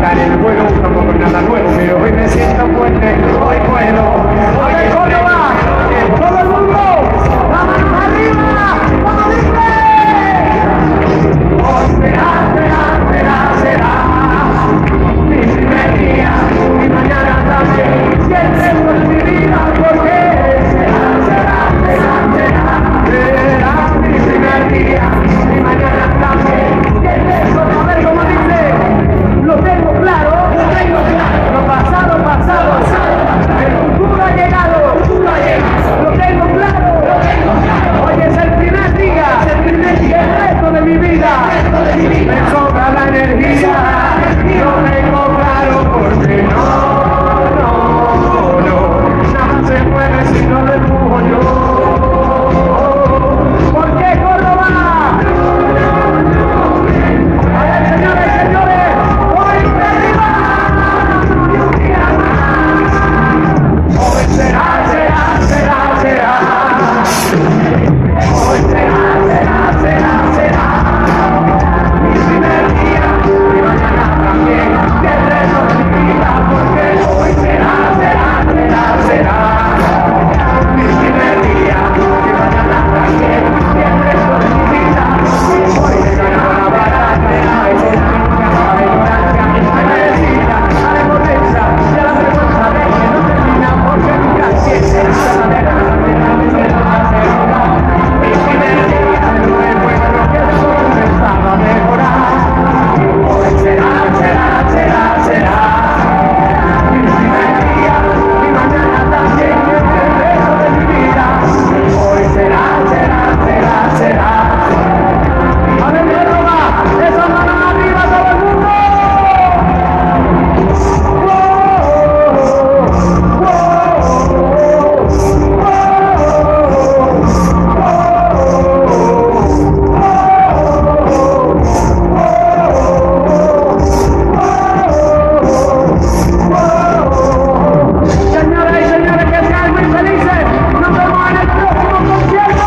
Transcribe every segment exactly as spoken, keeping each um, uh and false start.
andar en el vuelo, tampoco es nada nuevo, pero hoy me siento fuerte, hoy puedo. Oye, Córdoba, todo el mundo, ¡vamos arriba! ¡Vamos, dice! Hoy será, será, será, será mi primer día y mañana también, si el resto de mi vida, porque será, será, será, será, será mi primer día y mañana también, si el resto, a ver cómo dice, lo tengo claro, lo tengo claro, lo pasado, pasado, pasado, el futuro ha llegado, el futuro ha llegado, lo tengo claro, lo tengo claro, hoy es el primer día, es el primer día, el resto de mi vida, el resto de mi vida, me sobra la energía, lo tengo claro, porque no, no, no, nada se mueve si no lo empujo yo. ¿Por qué, Córdoba? A ver, señores, señores, hoy arriba. Hoy será, será, será, será. Hoy será, será, será, será. Mi primer día y mañana también. Y el resto de mi vida, porque hoy será, será, será, será. Mi primer día y mañana también. Y el resto de mi vida, hoy será la batalla. Y será la ignorancia, la merecida, la impotencia y la vergüenza de que no termina, porque nunca siente la verdad. Mi primer día no encuentro que todo empezaba a mejorar. Hoy será, será, será, será. Mi primer día y mañana también el resto de mi vida. Hoy será, será, será, será. A ver, Córdoba, esa mano arriba todo el mundo. Señoras y señores, que sean muy felices. Nos vemos en el próximo concierto.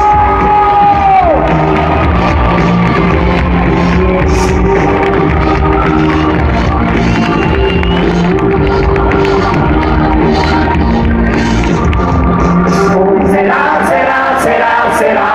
Será, será, será, será.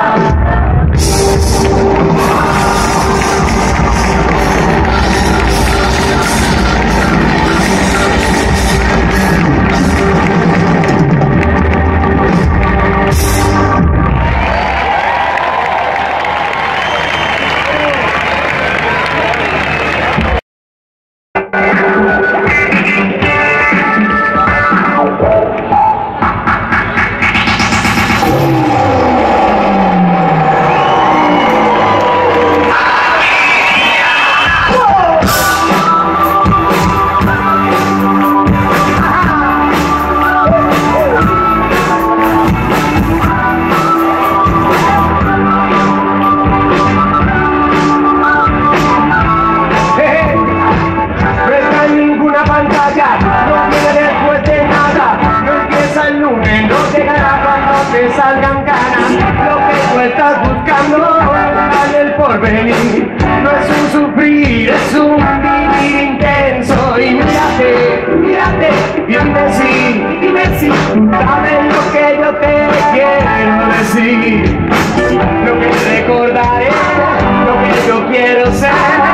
Salgan ganas, lo que tú estás buscando en el porvenir no es un sufrir, es un vivir intenso. Y mírate, mírate, bien decir, dime si sabes lo que yo te quiero decir, lo que recordaré, lo que yo quiero ser,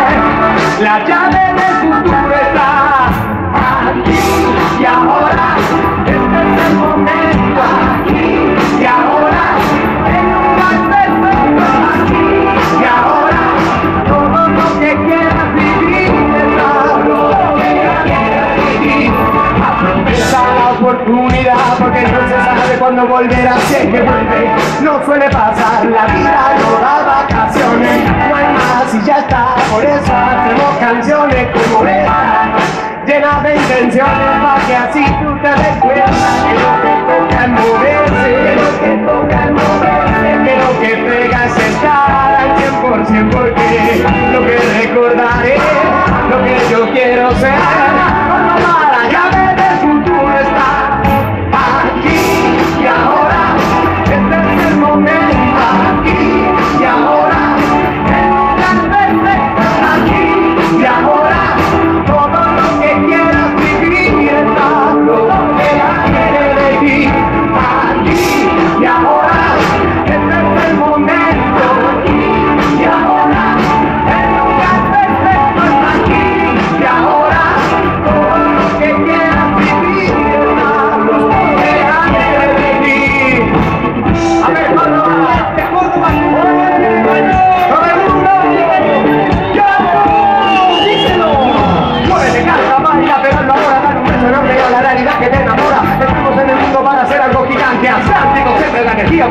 la llave del futuro está aquí y ahora, este es el momento aquí. Y ahora, en un gran perfecto aquí, y ahora, todo lo que quieras vivir, es todo lo que quieras vivir. Aprovecha la oportunidad, porque no se sabe cuándo volverá, si es que vuelve, no suele pasar, la vida no da vacaciones, no hay más y ya está, por eso hacemos canciones como esta, llenas de intenciones, para que así tú te des cuenta que lo que toca es moverse, que lo que toca es moverse, que lo que pega es estar al cien por ciento, porque lo que recordaré, lo que yo quiero ser, cuando la llave del futuro está aquí y ahora, este es el momento aquí y ahora, en un gran perfecto aquí y ahora, todo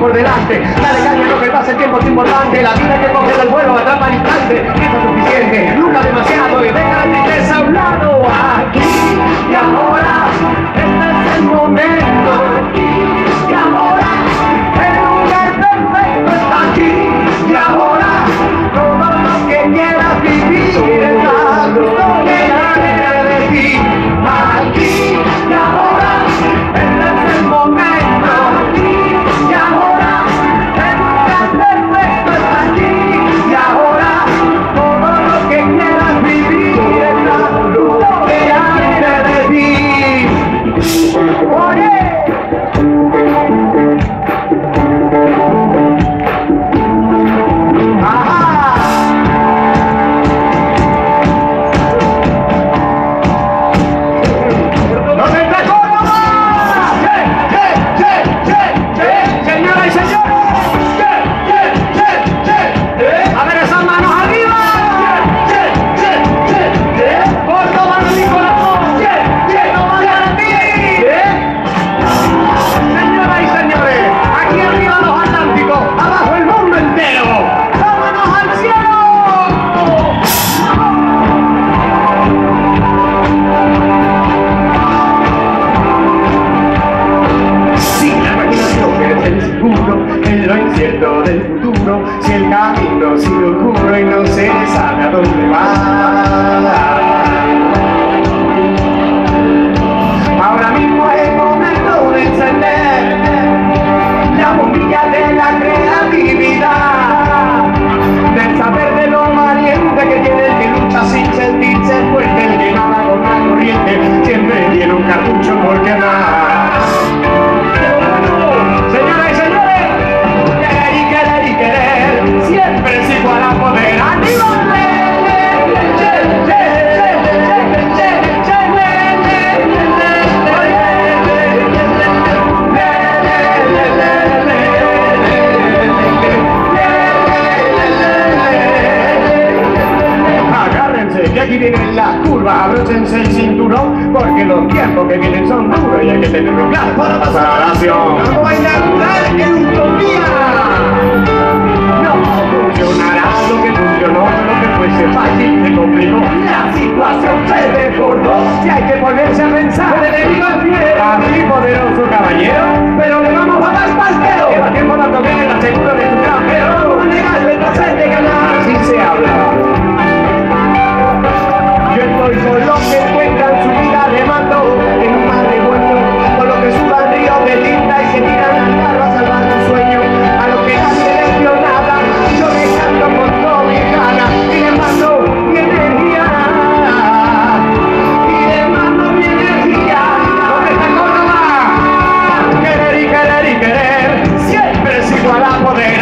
por delante. Dale caña, no que pase el tiempo es importante. La vida que coge el vuelo atrapa al instante. Esto es suficiente, nunca demasiado. Y deja la tristeza a un lado. Aquí y ahora, este es el momento. Aquí y ahora, el lugar perfecto está aquí y ahora. Todo lo que quieras vivir está delante de ti. Aquí y ahora, este es el momento. Aquí y ahora, el lugar perfecto está aquí y ahora. Todo lo que quieras vivir está delante de ti. Oye. Del futuro, si el camino ha sido oscuro y no se sabe a dónde va. Ahora mismo es el momento de encender la bombilla de la creatividad, del saber de lo valiente que tiene el que lucha sin sentirse fuerte, el que nada con la corriente, siempre tiene un cartucho por quemar. Siempre es igual a poder animarle. Agárrense que aquí vienen las curvas, abróchense el cinturón, porque los tiempos que vienen son duros y hay que tenerlo claro para pasar a la acción. No vayan a dudar en utopía. Funcionará lo que funcionó, lo que fuese fácil se complicó. La situación se desbordó y hay que ponerse a pensar. El enemigo es fiel, así poderoso caballero, pero le vamos a dar pasquero. Lleva tiempo dando que la segunda de su campero. No negarle el placer de ganar. Así se habla. Yo estoy con los que encuentran su vida de mando en un mar de vuelto, con los que suban ríos de tinta y se tiran al carro a salvar su sueño, a los que han seleccionado. Yo me canto con toda mi gana y le mando mi energía, y le mando mi energía. ¿Dónde está Córdoba? Querer y querer y querer, siempre es igual a poder.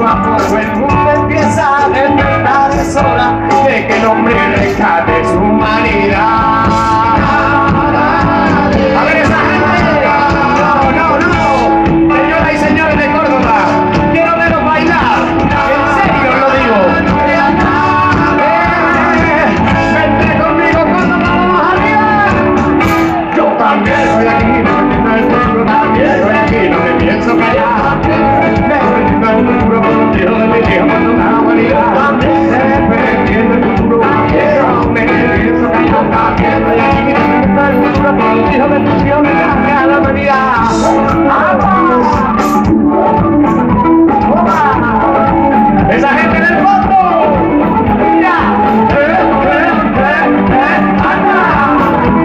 poco a poco el mundo empieza a despertar. Es hora de que el hombre rescate su humanidad. A ver esa gente, no, no, no, señoras y señores de Córdoba, quiero veros bailar, en serio lo digo. Vente conmigo, Córdoba, vamos arriba. Yo también soy aquí, yo también soy aquí, no me pienso callar. Me perdiendo el futuro por un tiro de mi tiempo, no me hago ni nada. Me perdiendo el futuro, quiero, me pienso callar. También soy aquí, me perdiendo el futuro por un tiro de mi tiempo, me cambia la humanidad. ¡Vamos! ¡Opa! ¡Esa gente del fondo! ¡Mira! ¡Eh, eh, eh, eh! ¡Anda!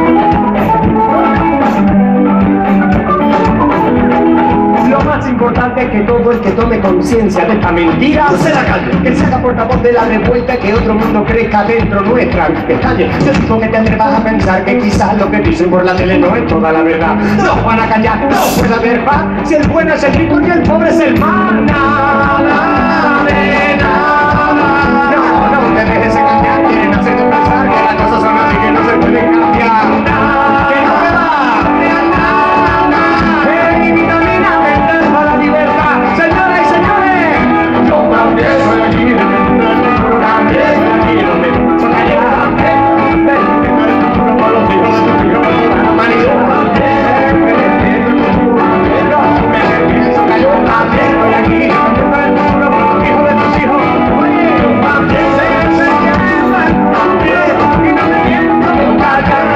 Lo más importante es que todo el que tome conciencia de esta mentira no se la calle, que se haga portavoz de la revuelta y que otro mundo crezca dentro nuestra. Que calle, yo digo que te atrevas a pensar que quizás lo que dicen por la tele no es toda la verdad. No van a callar, no puede haber paz, si el bueno es el rico y el pobre es el mal. Nada de nada. No, no te dejes engañar, quieren hacerte pensar que las cosas son así, que no se pueden cambiar. Que no me va, nada. Que mi vitamina mental para la libertad. Señoras y señores, yo también soy aquí, yo también soy aquí, no me pienso callar. Tengo el futuro por los hijos de tus hijos, por toda la humanidad. Me pienso callar, yo también estoy aquí, tengo el futuro por los hijos de tus hijos. Oye, yo también sé que sé que me también, y no me pienso callar.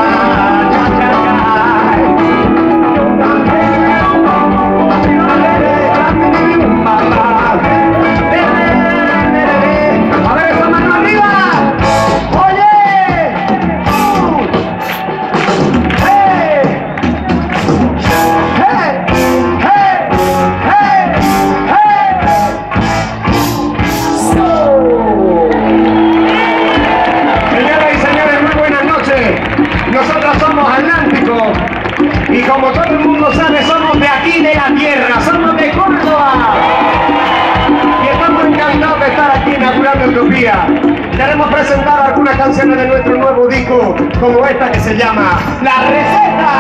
A ver esa mano arriba. Oye. Hey. Hey. Hey. Hey. Hey. So. Señoras y señores, muy buenas noches. Nosotros somos Atlántico y como todo el mundo sabe, somos de aquí, de la tierra, somos de Córdoba. Y estamos encantados de estar aquí inaugurando Utopía. Queremos presentar algunas canciones de nuestro nuevo disco, como esta que se llama La Receta.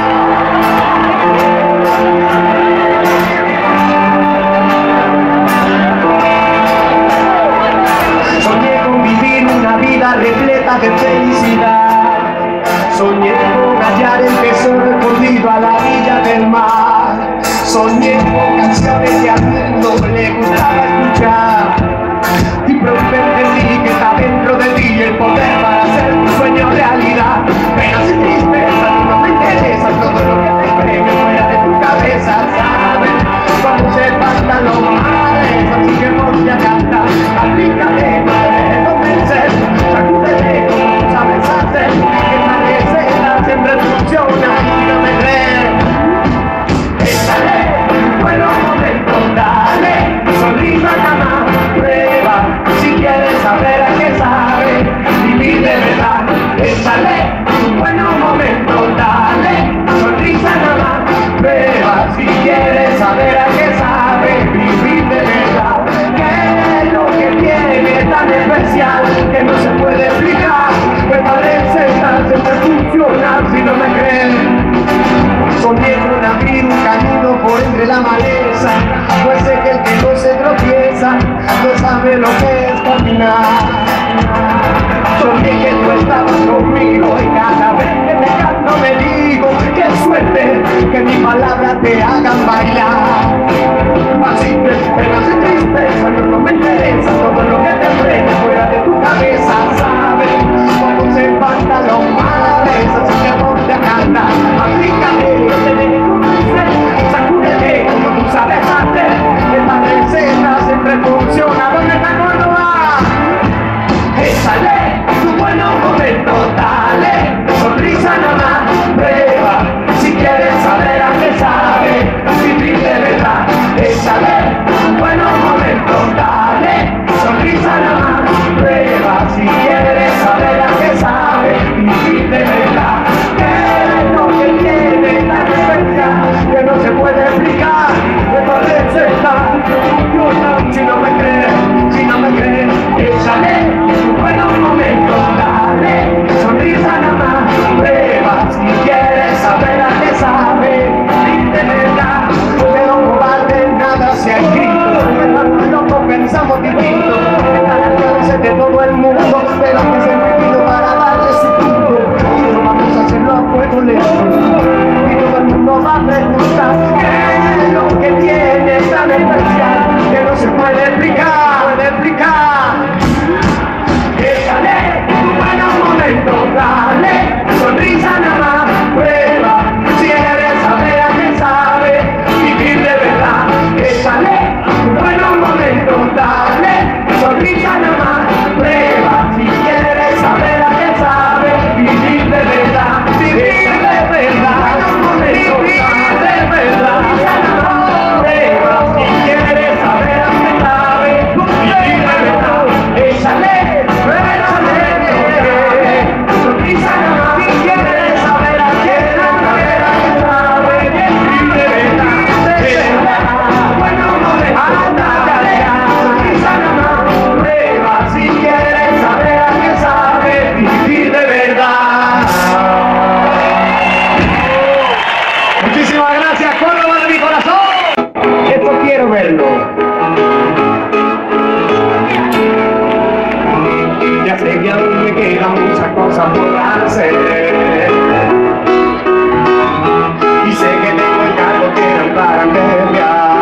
Soñé con vivir una vida repleta de felicidad. Soñé con hallar el tesoro escondido a la orilla del mar. Soñé con canciones que al mundo le gustaba escuchar. Y pronto entendí que está dentro de ti el poder para hacer tu sueño realidad. Pero sin tristeza no me interesa todo lo que te premio fuera de tu cabeza, ¿sabes? Cuando se faltan los males, así que ponte a cantar. Aplícate, no te dejes convencer. Sacúdete como tú sabes hacer. Que la receta siempre funciona y no me crees. Échale, buenos momentos, dale, sonrisa nada más, prueba, si quieres saber a qué sabe, vivir de verdad. Échale, buenos momentos, dale, sonrisa nada más, prueba, si quieres saber a qué sabe, vivir de verdad. ¿Qué es lo que tiene tan especial que no se puede explicar? Pues la receta siempre funciona si no me creen. Soñé con abrir un camino por entre la maleza, pues sé que el que no se tropieza no sabe lo que es caminar. Soñé que tú estabas conmigo y cada vez que te canto me digo qué suerte que mis palabras te hagan bailar. Así que penas y tristeza no me interesa, todo lo que te frena fuera de tu cabeza, ¿sabes? Cuando se faltan los males, así que ponte a cantar. Aplícate, no te dejes convencer, sacúdete como tú sabes hacer. Esta receta siempre funciona. ¿Dónde está Córdoba? Échale tu buenos momentos, dale, sonrisa nada más, prueba, si quieres saber a qué sabe, vivir de verdad. Échale tu buenos momentos, dale, todo el mundo, pero que se me para darle su punto. Y no vamos a hacerlo a fuego lento. Y todo el mundo va a preguntar qué es lo que tiene tan especial, que no se puede explicar, puede explicar. Échale un buen momento, dale sonrisa nada más, prueba, si quieres saber a qué sabe, vivir de verdad. Échale un buen momento, dale sonrisa nada más, prueba, si quieres saber a qué sabe, vivir de verdad, vivir de verdad, vivir de verdad, prueba, si quieres saber a qué sabe, vivir de verdad. Échale verlo. Ya sé que aún me quedan muchas cosas por hacer y sé que tengo el cargo que eran para desde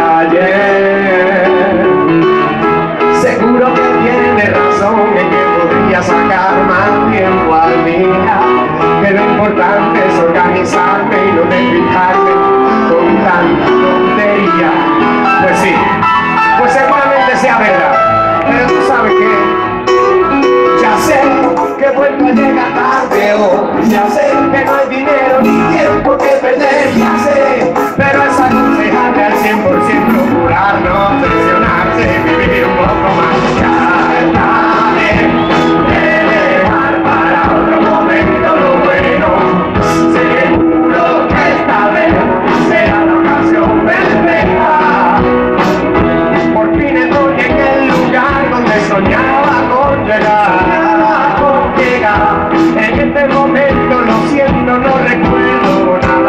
ayer. Seguro que tiene razón en que podría sacar más tiempo al día, que lo importante es organizarme y no desfijarme con tanta tontería. Pues sí, pues seguramente sea verdad, pero tú sabes que ya sé que he vuelto a llegar tarde hoy, ya sé que no hay dinero ni tiempo que perder, ya sé, pero es aconsejable al cien por ciento procurar no presionarse, vivir un poco más. Ya es tarde de dejar para otro momento lo bueno, seguro que esta vez será la ocasión perfecta. Por fin estoy en el lugar donde soñaba con llegar, soñaba con llegar. En este momento lo siento, no recuerdo nada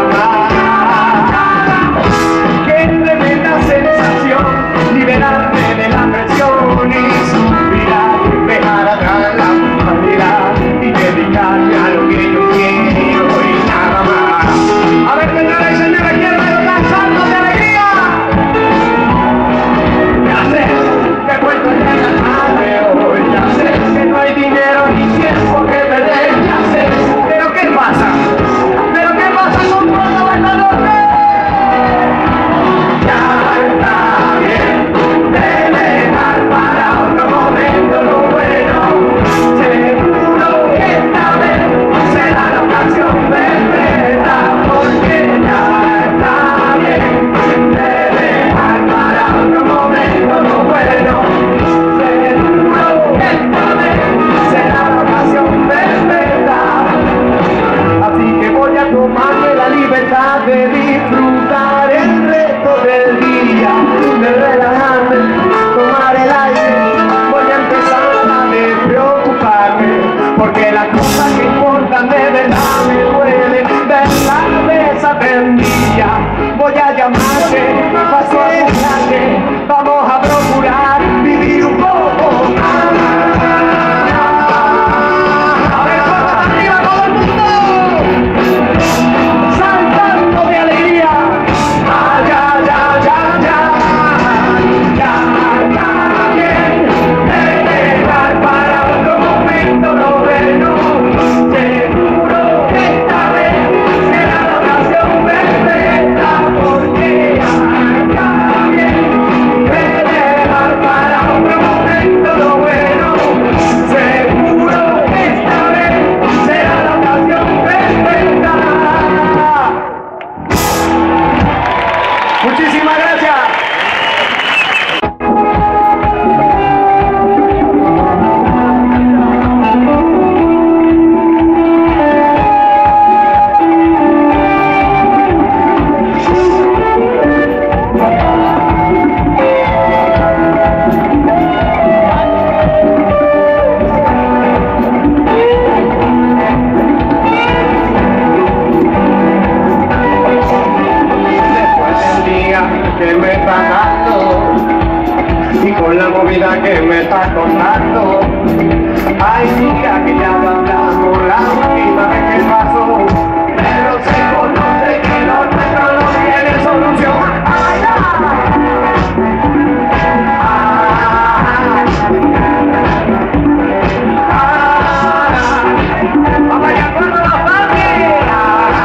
más. Qué tremenda sensación, liberarme de la presión y suspirar, dejar atrás la humanidad y dedicarme a lo que yo quiero y nada más. A ver, señoras y señores, quiero verlos danzando de alegría. Ya sé que he vuelto a llegar tarde hoy, ya sé que no hay contacto. Ay, mira que ya lo hablamos la última vez que pasó, pero se conoce que lo nuestro no tiene solución. Ay, vamos allá con la familia.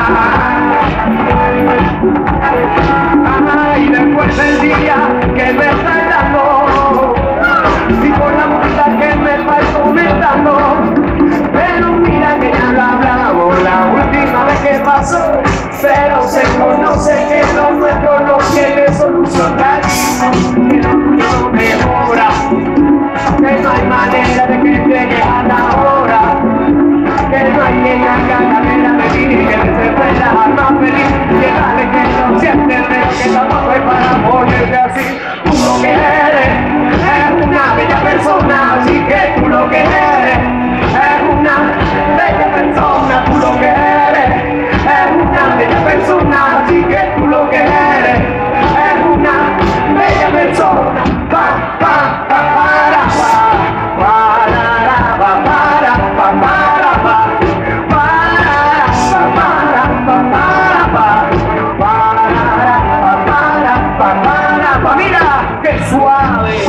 Ay, después del día que me está dando y por la música que me va comentando, pero mira que ya lo hablamos la última vez que pasó, pero se conoce que lo nuestro no tiene solución. Que lo tuyo no mejora, que no hay manera de que llegue a la hora, que no hay quien haga la vela de vivir, que se pueda más feliz, que dale que no siente pero que tampoco es para ponerte así. Tú lo que eres es una bella persona, así que tú lo que eres es una bella persona. Tú lo que eres es una bella persona, así que tú lo que eres es una bella persona. Pa, pa, pa, para, pa, para, pa, para, pa, para, pa, para, pa, para, pa, para, pa, para, pa, para, pa, para, mira qué suave.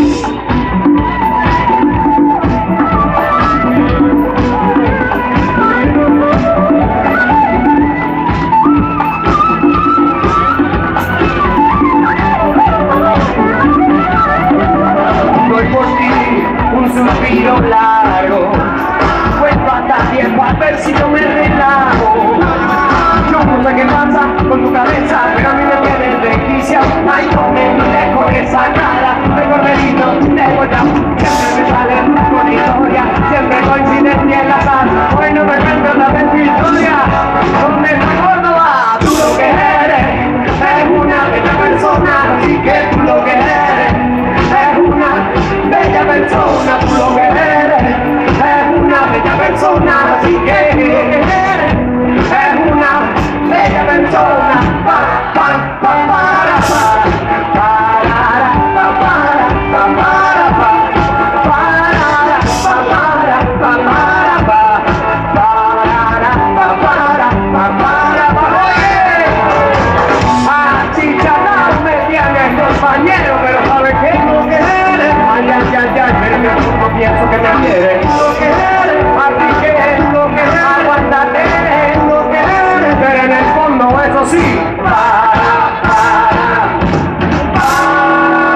Doy por ti un suspiro largo, cuento hasta tiempo a ver si no me relajo. Yo no sé qué pasa con tu cabeza, pero a mí me tienes desquiciado. Ay, no me mires con esa cara de corderito, de vuelta. Siempre me sale con historia, siempre coincidencia en la casa. Hoy no me cuento la vez mi historia. ¿Dónde está Córdoba? Tú lo que eres es una bella persona, así que tú lo que eres es una bella persona. Tú lo que eres es una bella persona, así que eres es una bella persona. Pa, pa, pa, para, pa, para, pa, para, pa, para, pa, para, pa, para, pa, para, pa, para, pa, para, pa, para, pa. Oye, achicharrado me tiene compañero, pero ¿sabes qué es lo que eres? Ay, ay, ay, ay, pero yo no pienso que me quieres. Lo que eres, así que es lo que eres. Aguántate, es lo que eres, pero en el fondo eso sí, para, para, para.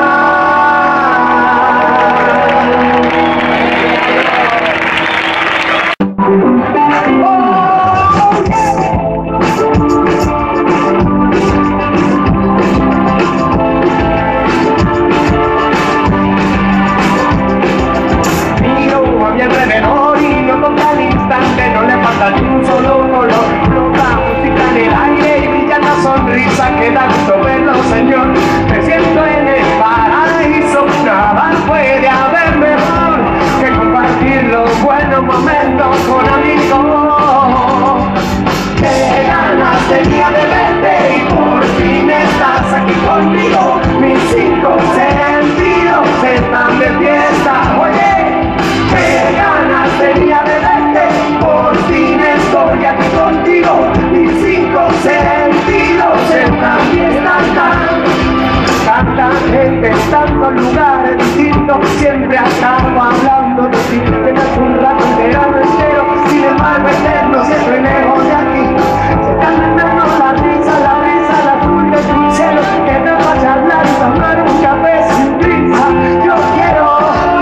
Miro a mi alrededor y no toca al instante, no le falta ni un solo color. Flota música en el aire y brilla la sonrisa que da gusto verlo, Señor. Me siento en el paraíso, nada puede haber mejor que compartir los buenos momentos con amigos. Qué ganas tenía de verte y por fin estás aquí conmigo. Mis cinco sentidos están de fiesta. Oye, qué ganas tenía de verte y por fin estoy aquí contigo. Mis cinco sentidos están de fiesta. Tanta gente en tantos lugares distintos, siempre acabo hablando de ti. Tienes un rato entero entero, sin embargo eterno, siempre lejos de aquí. Se están dando la risa, la brisa, la azul de tu cielo, que me va a charlar y tomar un café sin prisa. Yo quiero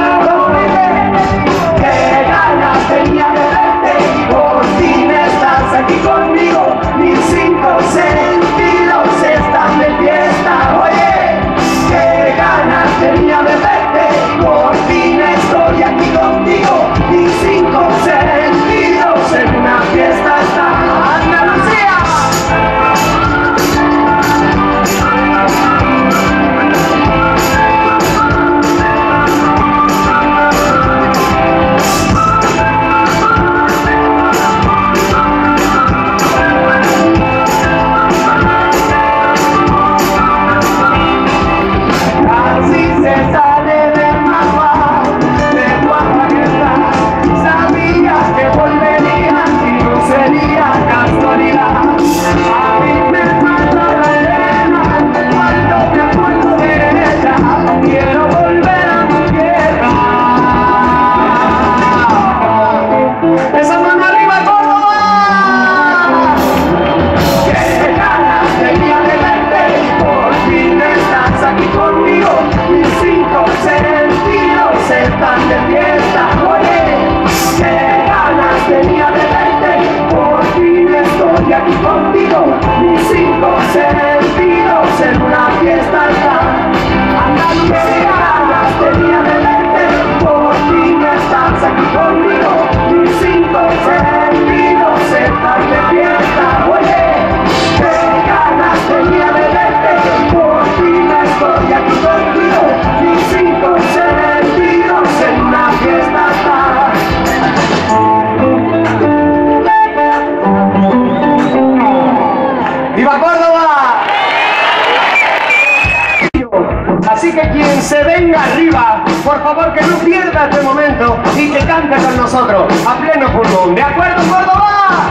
venga arriba, por favor, que no pierda este momento y que cante con nosotros a pleno pulmón. ¿De acuerdo, Córdoba?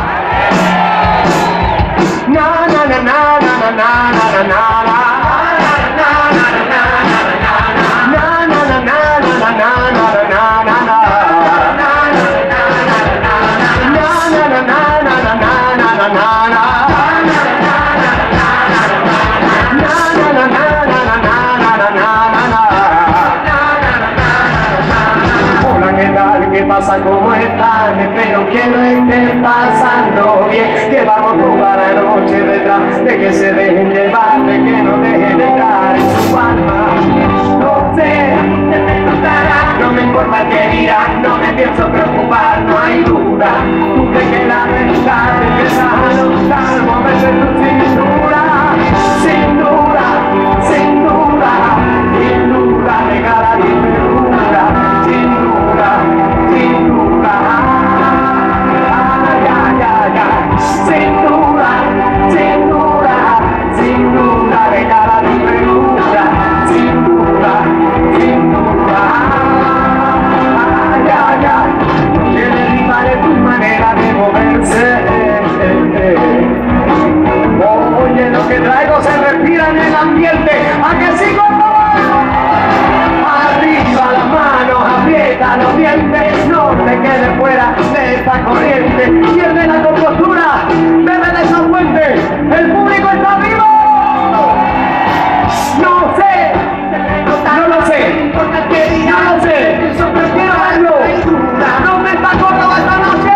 Na na na na na na na na na na. ¿Qué pasa? ¿Cómo están? Espero que lo estén pasando bien. Que vamos toda la noche detrás de que se dejen llevar, de que no dejen entrar en su alma. No sé, se me notará, no me importa qué dirán, no me pienso preocupar, no hay duda. Tú te quedas pensar, te empiezas a notar, moverse tu cintura, sin duda, sin duda, sin duda, de cara a ti me dura, sin duda. Sin duda, ay, ay, ay, ay. Sin duda, sin duda, sin duda, de cada figura, sin duda, sin duda, ay, ay, ay. Que derribaré tu manera de moverse. Oye, lo que traigo se respira en el ambiente. ¿A que sigo? Arriba las manos, aprieta los dientes, no te quedes fuera de esta corriente. Pierde la compostura, bebe de esa fuente, el público está vivo. No sé, no lo sé, no lo sé, quiero verlo. ¿Dónde está Córdoba esta noche?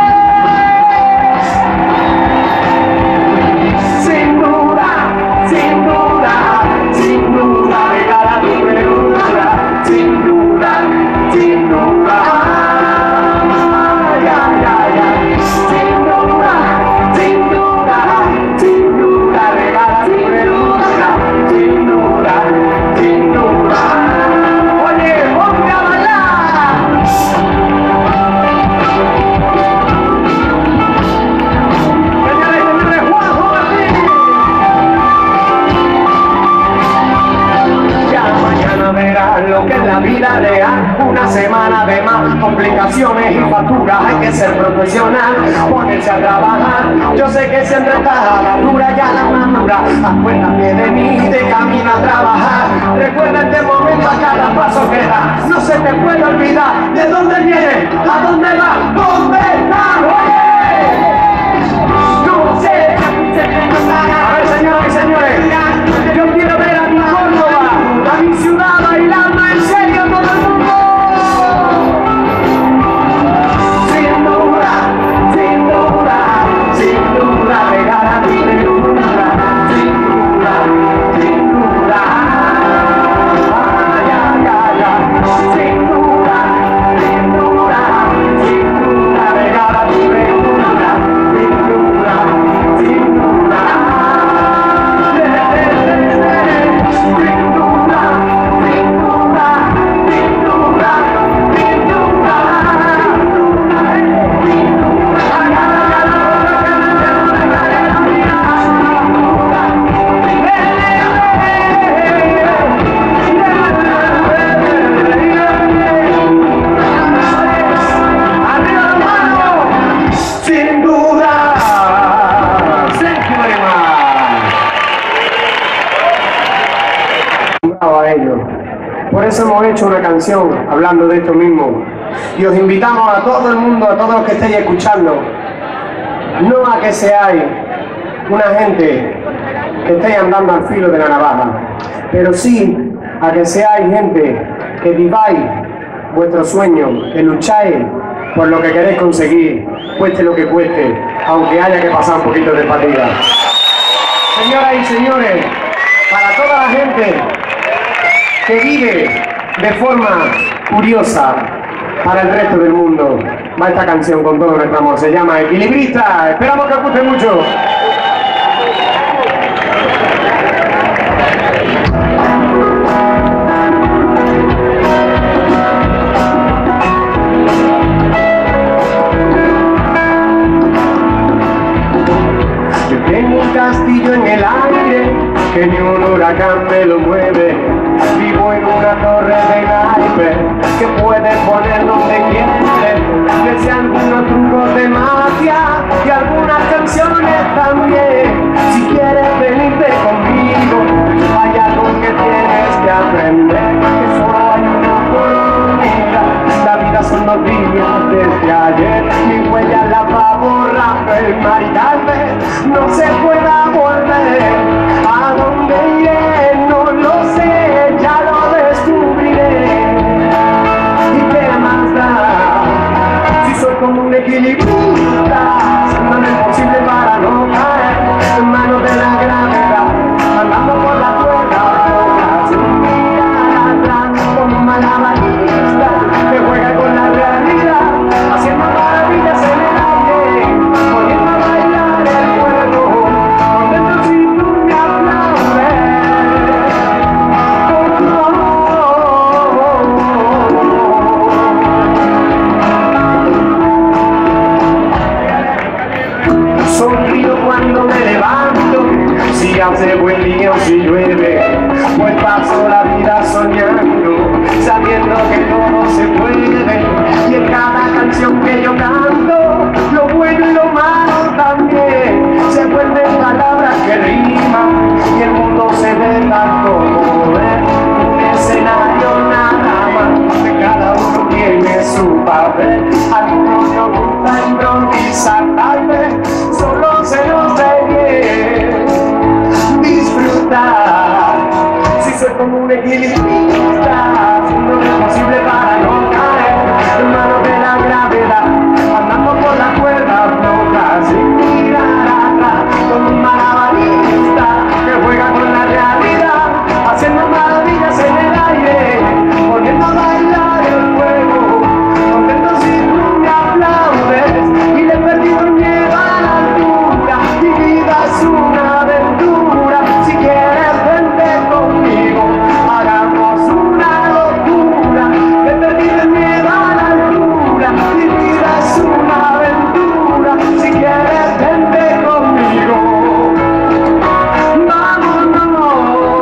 Sin duda, sin duda, sin duda, regala tu pregunta, sin duda, sin duda, ay, ay, ay, ay. Sin duda, sin duda, sin duda, regala tu pregunta, sin duda, sin duda. Oye, ponte a bailar. Señores y señores, Juanjo Martín. Ya mañana verás lo que es la vida real. Una semana de más complicaciones y facturas. Hay que ser profesional, ponerse a trabajar. Yo sé que siempre estás a la dura y a la madura. Acuérdate de mí, de camino a trabajar. Recuerda este momento a cada paso que das. No se te puede olvidar de dónde vienes, a dónde vas, dónde estás. No sé, a ver, señoras y señores, yo quiero ver a mi Córdoba, a mi ciudad bailando en serio todo el mundo. Sin duda, sin duda, sin duda, regala mi pregunta, sin duda, sin duda, ay, ay, ay, ay. Sin duda, sin duda, sin duda, regala mi pregunta, sin duda, sin duda, sin duda, sin duda, sin duda, sin duda. ¡Arriba la mano! ¡Sin duda! Thank you very much. Bravo a ellos. Por eso hemos hecho una canción hablando de esto mismo. Y os invitamos a todo el mundo, a todos los que estéis escuchando, no a que seáis una gente que estéis andando al filo de la navaja, pero sí a que seáis gente que viváis vuestro sueño, que lucháis por lo que queréis conseguir, cueste lo que cueste, aunque haya que pasar un poquito de fatiga. Señoras y señores, para toda la gente que vive de forma curiosa para el resto del mundo, va esta canción con todo nuestro amor, se llama Equilibrista. Esperamos que os guste mucho. Yo tengo un castillo en el aire que ni un huracán me lo mueve. Vivo en una torre de desde ayer. Mi huella la va borrando el mar y tal vez no se pueda volver. ¿A dónde iré? No lo sé, ya lo descubriré. ¿Y qué más da? Si soy como un equilibrista, haciendo lo imposible para no caer en manos de la gravedad, andando por la cuerda floja, sin mirar atrás, como un malabarista que juega con la realidad, haciendo maravillas en el aire, poniendo a bailar el fuego, contento si tú me aplaudes. Sonrío cuando me levanto, si hace buen día o si llueve, pues paso la vida soñando, sabiendo que todo se puede. Y en cada canción que yo canto, lo bueno y lo malo también se vuelven palabras que riman, y el mundo se ve tal como es, un escenario nada más, que cada uno tiene su papel. Algunos nos gusta improvisar, tal vez solo se nos ve bien disfrutar. Si soy como un equilibrista, haciendo lo imposible para no caer en manos de la gravedad, andando por la cuerda floja sin mirar atrás, como un malabarista que juega con la realidad, haciendo maravillas en el aire, poniendo a bailar el fuego, contento si tú me aplaudes. Y le he perdido el miedo a la altura, mi vida es una aventura. Si quieres vente conmigo, hagamos una locura. Le he perdido el miedo a la altura, mi vida es una aventura. Si quieres vente conmigo, vámonos.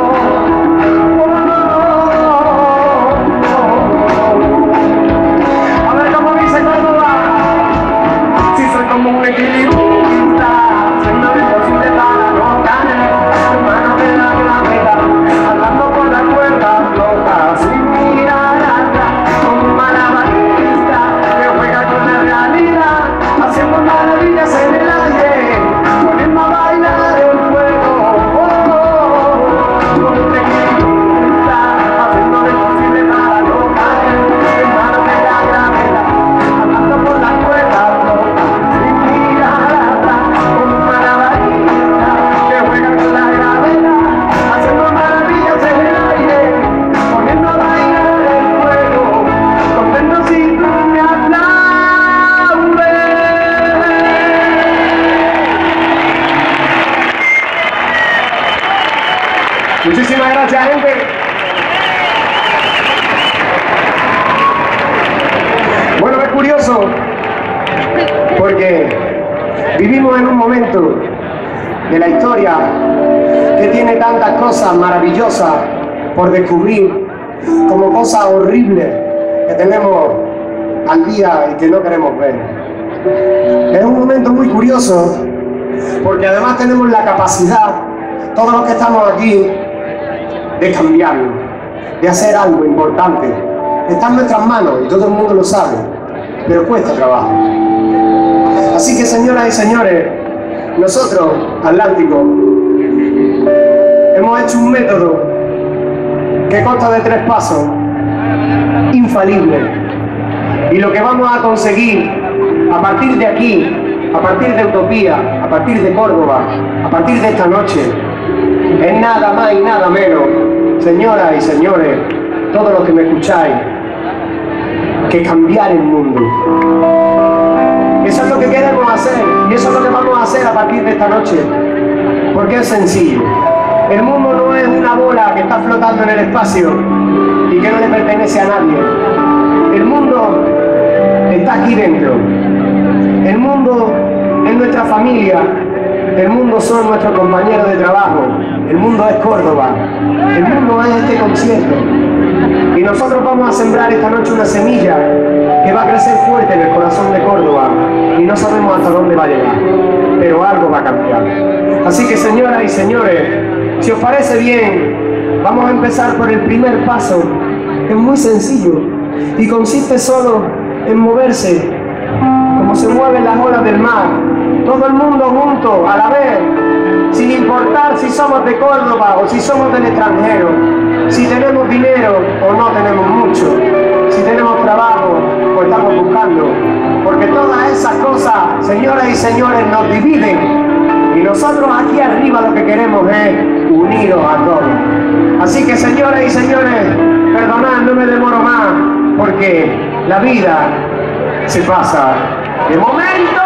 A ver cómo dice Córdoba. Si soy como un equilibrista, haciendo lo imposible para no caer en manos de la gravedad, andando por la cuerda floja sin mirar atrás, como un malabarista que juega con la realidad, haciendo maravillas en el aire, poniendo a bailar el fuego. Oh, oh, oh. Como un equilibrista, haciendo lo imposible para no caer en manos de la gravedad, andando por la cuerda floja sin mirar atrás, como un malabarista que juega con la gravedad, haciendo maravillas en el aire, poniendo a bailar el fuego, contento si tú me aplaudes. Muchísimas gracias, gente. Bueno, es curioso porque vivimos en un momento de la historia que tiene tantas cosas maravillosas por descubrir, como cosas horribles que tenemos al día y que no queremos ver. Es un momento muy curioso porque además tenemos la capacidad, todos los que estamos aquí, de cambiarlo, de hacer algo importante. Está en nuestras manos y todo el mundo lo sabe, pero cuesta trabajo. Así que, señoras y señores, nosotros, Atlántico, hemos hecho un método que consta de tres pasos, infalible. Y lo que vamos a conseguir a partir de aquí, a partir de Utopía, a partir de Córdoba, a partir de esta noche, es nada más y nada menos, señoras y señores, todos los que me escucháis, que cambiar el mundo. Eso es lo que queremos hacer y eso es lo que vamos a hacer a partir de esta noche, porque es sencillo. El mundo no es una bola que está flotando en el espacio y que no le pertenece a nadie. El mundo está aquí dentro. El mundo es nuestra familia. El mundo son nuestros compañeros de trabajo. El mundo es Córdoba. El mundo es este concierto. Y nosotros vamos a sembrar esta noche una semilla que va a crecer fuerte en el corazón de Córdoba. Y no sabemos hasta dónde va a llegar. Pero algo va a cambiar. Así que, señoras y señores, si os parece bien, vamos a empezar por el primer paso, que es muy sencillo y consiste solo en moverse, como se mueven las olas del mar, todo el mundo junto, a la vez, sin importar si somos de Córdoba o si somos del extranjero, si tenemos dinero o no tenemos mucho, si tenemos trabajo o estamos buscando, porque todas esas cosas, señoras y señores, nos dividen, y nosotros aquí arriba lo que queremos es uniros a todos. Así que, señoras y señores, perdonad, no me demoro más, porque la vida se pasa de momento.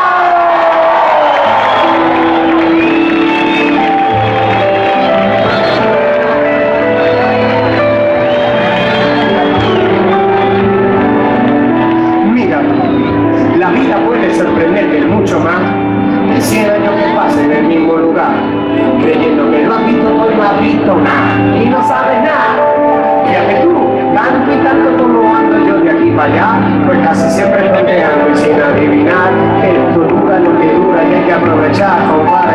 Mira, la vida puede sorprenderte mucho más de cien años que pasen en el mismo lugar, creyendo que no has visto todo y no has visto nada, y no sabes nada. Fíjate tú, tanto y tanto como ando yo de aquí para allá, pues casi siempre tonteando y sin adivinar que esto dura lo que dura y hay que aprovechar, compadre.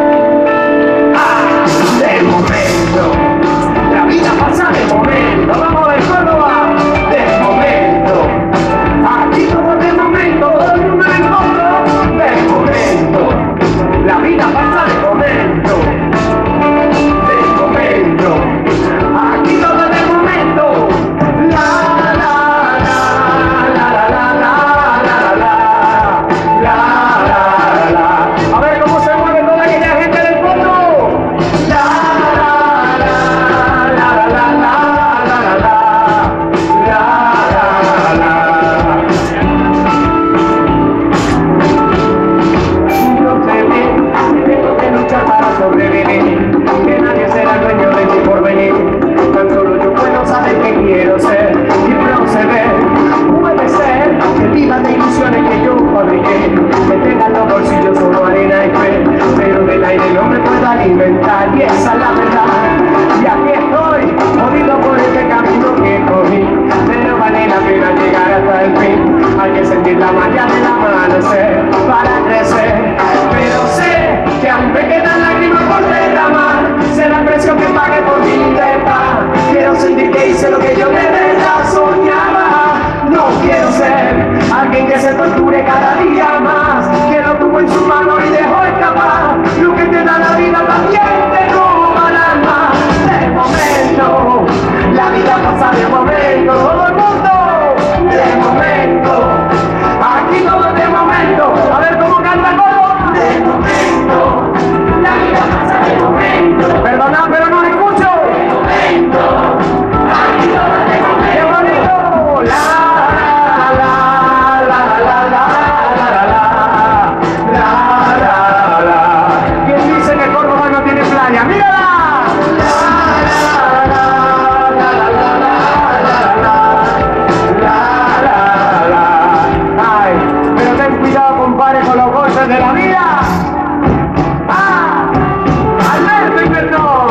¡Ah! De momento, la vida pasa de momento, vamos a ver Córdoba, de momento, aquí todo de momento, todo el mundo en fondo, de momento, la vida pasa de momento, de momento, aquí todo de momento. A ver cómo se mueve toda aquella gente del fondo. La, la, la, la, la, la, la, la, la, la. No sé bien, tengo que luchar para sobrevivir, que nadie será dueño de mi porvenir. Tan solo yo puedo saber que quiero ser y proceder. Puede ser que viva de ilusiones que yo fabriqué, que tengan los bolsillos solo arena y fe, pero del aire no me puedo alimentar, y esa es la verdad. Y aquí estoy, jodido por este camino que cogí, pero vale la pena llegar hasta el fin. Hay que sentir la magia del amanecer para crecer, pero sé que aún me quedan lágrimas por derramar, será el precio que pague por mi libertad. Quiero sentir que hice lo que yo de verdad soñaba. No quiero ser alguien que se torture cada día más, que lo tuvo en su mano y dejó escapar. Lo que te da la vida también te robará más. De momento, la vida pasa de momento, todo el mundo, de momento, aquí todo es de momento. A ver cómo canta Córdoba. De momento, la vida pasa de momento. Perdona, pero no escucho. De momento, aquí todo es de momento. ¡Qué bonito! La de la vida. ¡Ah! ¡Alberto y perdón!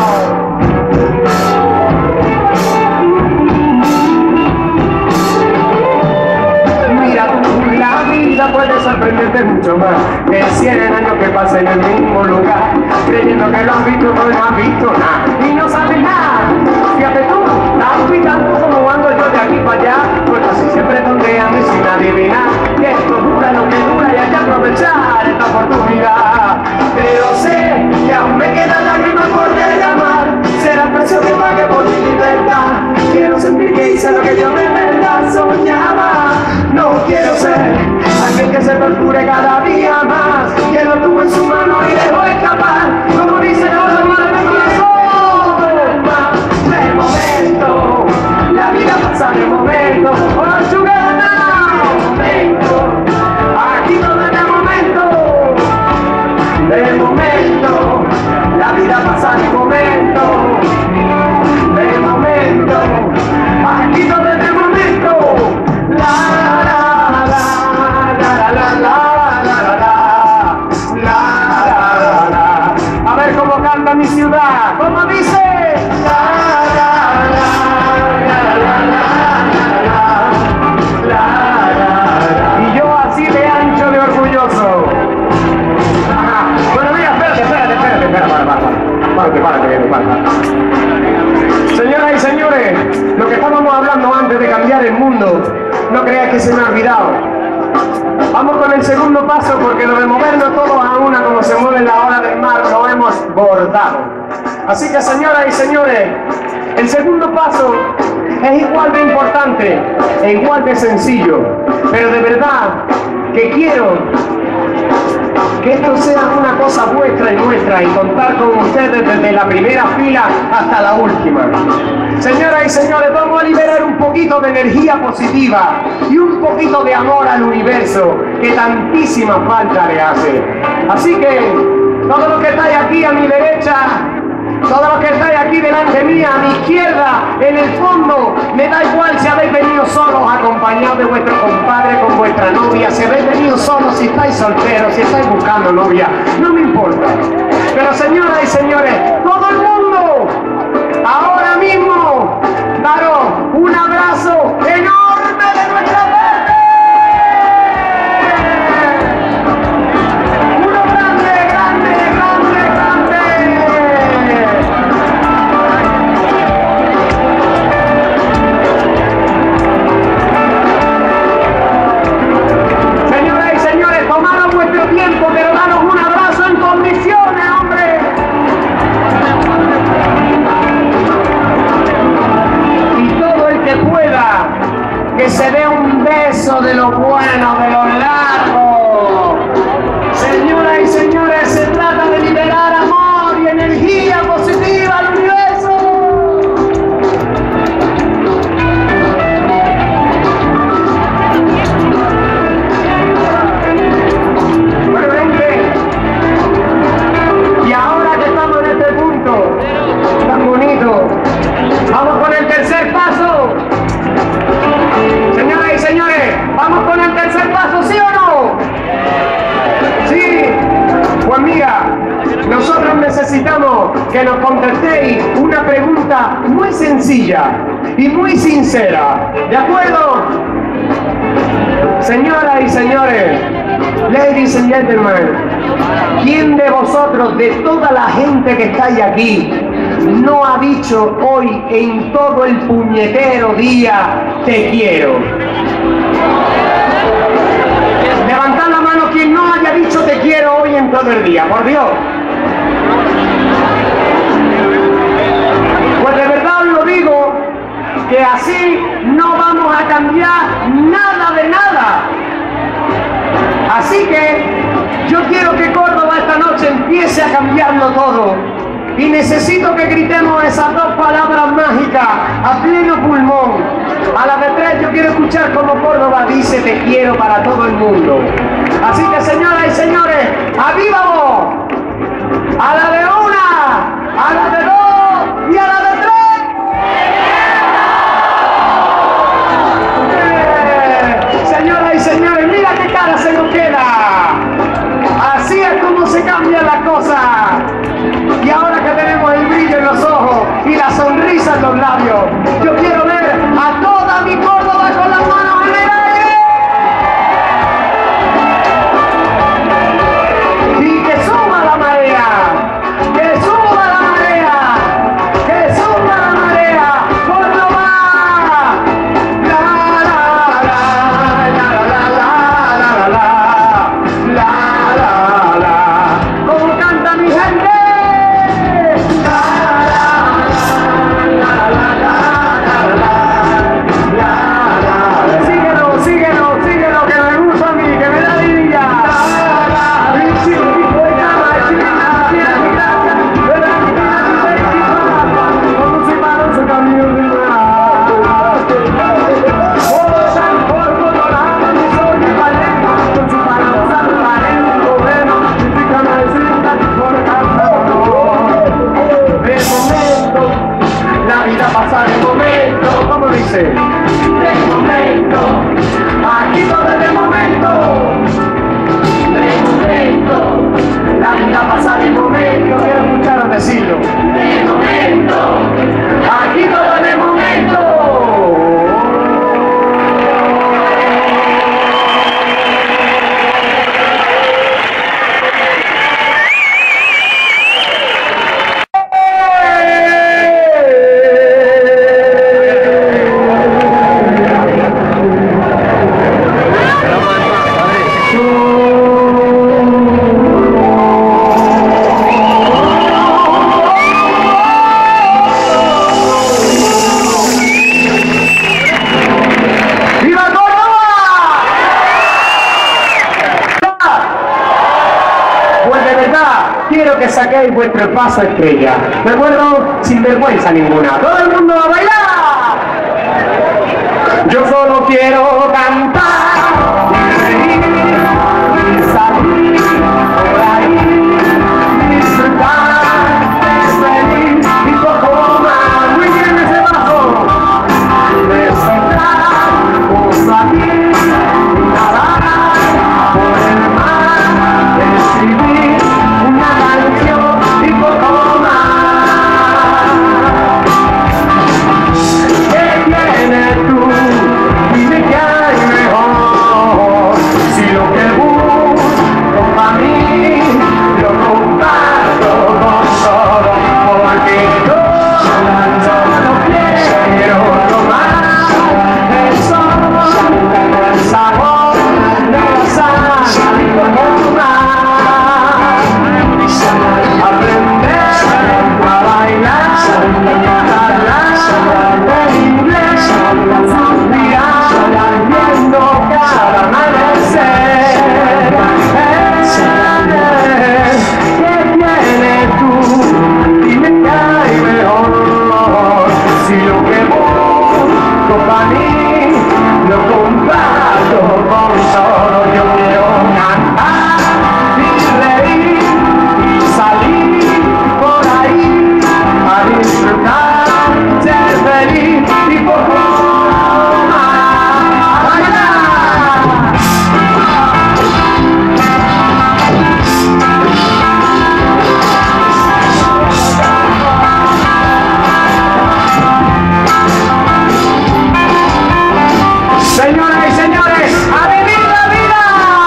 Mira tú, la vida puede sorprenderte mucho más que cien años que pasen en el mismo lugar, creyendo que lo has visto, no lo has visto nada y no sabes nada. Fíjate tú, tanto y tanto como ando yo de aquí para allá, pues casi siempre tonteando y sin adivinar que esto dura lo que dura y hay que aprovechar esta oportunidad. Pero sé que aún me quedan lágrimas por derramar, será el precio que pague por mi libertad. Quiero sentir que hice lo que yo de verdad soñaba. No quiero ser alguien que se torture cada día más, que lo tuvo en su mano y dejó escapar, como dice los demás de mi de momento, la vida pasa de momento. ¡Hola, Chugana! De momento, aquí todo es de momento. De momento, la vida pasa de momento. De momento, aquí todo es de momento. La, la, la, la, la, la, la, la. cuidado. Vamos con el segundo paso, porque lo de movernos todos a una como se mueve la ola del mar lo hemos bordado. Así que, señoras y señores, el segundo paso es igual de importante e igual de sencillo, pero de verdad que quiero que esto sea una cosa vuestra y nuestra y contar con ustedes desde la primera fila hasta la última. Señoras y señores, vamos a liberar un poquito de energía positiva y un poquito de amor al universo que tantísima falta le hace. Así que, todos los que estáis aquí a mi derecha, todos los que estáis aquí delante mía, a mi izquierda, en el fondo, me da igual si habéis venido solos, acompañados de vuestro compadre, con vuestra novia, si habéis venido solos, si estáis solteros, si estáis buscando novia, no me importa. Pero, señoras y señores, todo el mundo, ahora mismo, daros un abrazo enorme de nuestra parte. Uno grande, grande, grande, grande. Señoras y señores, tomaron vuestro tiempo, pero daros un abrazo en condiciones, hombre. Y todo el que pueda, que se dé un beso de lo bueno, de lo largo. Señoras y señores, se trata de liberar amor y energía positiva al universo. Bueno, gente, y ahora que estamos en este punto tan bonito, vamos con el tercer paso. Señoras y señores, vamos con el tercer paso, ¿sí o no? Sí. Pues mira, nosotros necesitamos que nos contestéis una pregunta muy sencilla y muy sincera, ¿de acuerdo? Señoras y señores, ladies and gentlemen, ¿quién de vosotros, de toda la gente que estáis aquí, no ha dicho hoy en todo el puñetero día te quiero? Levantad la mano quien no haya dicho te quiero hoy en todo el día, por Dios. Pues de verdad os lo digo, que así no vamos a cambiar nada de nada. Así que yo quiero que Córdoba esta noche empiece a cambiarlo todo. Y necesito que gritemos esas dos palabras mágicas a pleno pulmón. A la de tres yo quiero escuchar como Córdoba dice te quiero para todo el mundo. Así que, señoras y señores, ¡a viva voz! A la de una, a la de dos y a la de tres. ¡Eh! Señoras y señores, mira qué cara se nos queda. Así es como se cambian las cosas. Y ahora que tenemos el brillo en los ojos y la sonrisa en los labios, yo quiero ver a toda mi Córdoba con las manos en el aire. Y que suba la marea, que suba la marea, que quiero que saquéis vuestro paso estrella. ¿De acuerdo? Sin vergüenza ninguna. ¡Todo el mundo a bailar! Yo solo quiero cantar, reír y salir por ahí, disfrutar, ser feliz y poco más. Muy bien ese paso. Despertar o salir, nadar por el mar, escribir una canción y poco más. ¿Qué tienes tú? Dime que hay mejor. Si lo que busco para mí lo comparto con todo, porque yo solo quiero tomar el sol, el sabor de la sal y poco más. Aprender a bailar, hablar en inglés, suspirar viendo cada amanecer. ¿Qué tienes tú? Dime que hay mejor. Si lo que busco para mí lo comparto con solo. Yo quiero cantar y reír y salir por ahí a disfrutar, ser feliz y poco más. ¡Bailar! Señoras y señores, ¡a vivir la vida!